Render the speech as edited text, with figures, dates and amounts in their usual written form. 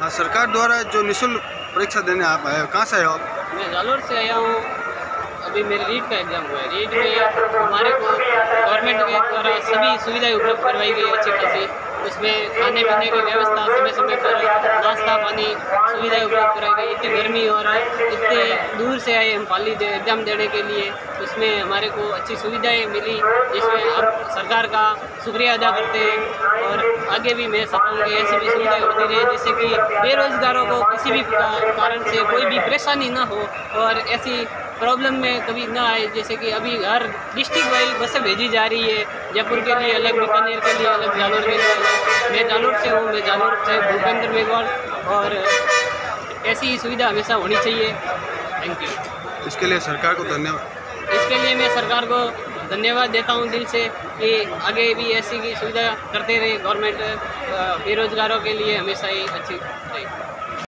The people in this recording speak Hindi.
हाँ, सरकार द्वारा जो निःशुल्क परीक्षा देने आप आए हो, कहाँ से आए हो आप? मैं जालोर से आया हूँ। अभी मेरे रीट का एग्ज़ाम हुआ है। रीट में हमारे को गवर्नमेंट के द्वारा सभी सुविधाएं उपलब्ध करवाई गई अच्छी खासी। उसमें खाने पीने की व्यवस्था, समय समय पर नाश्ता पानी सुविधाएं उपलब्ध कराई गई। इतनी गर्मी और इतने दूर से आए हम पाली एग्ज़ाम देने के लिए, उसमें हमारे को अच्छी सुविधाएं मिली, जिसमें अब सरकार का शुक्रिया अदा करते हैं। और आगे भी मैं चाहता हूँ कि ऐसी भी सुविधाएं होती रहे, जिससे कि बेरोजगारों को किसी भी कारण से कोई भी परेशानी ना हो और ऐसी प्रॉब्लम में कभी ना आए। जैसे कि अभी हर डिस्ट्रिक्ट वाइज बसें भेजी जा रही है, जयपुर के लिए अलग, बीकानेर के लिए अलग, जालोर के लिए अलग। मैं जालोर से हूँ, मैं जालोर से भूपेंद्र मेघवाल, और ऐसी ही सुविधा हमेशा होनी चाहिए। Thank you. इसके लिए सरकार को धन्यवाद। इसके लिए मैं सरकार को धन्यवाद देता हूँ दिल से कि आगे भी ऐसी की सुविधा करते रहे। गवर्नमेंट बेरोजगारों के लिए हमेशा ही अच्छी रहे।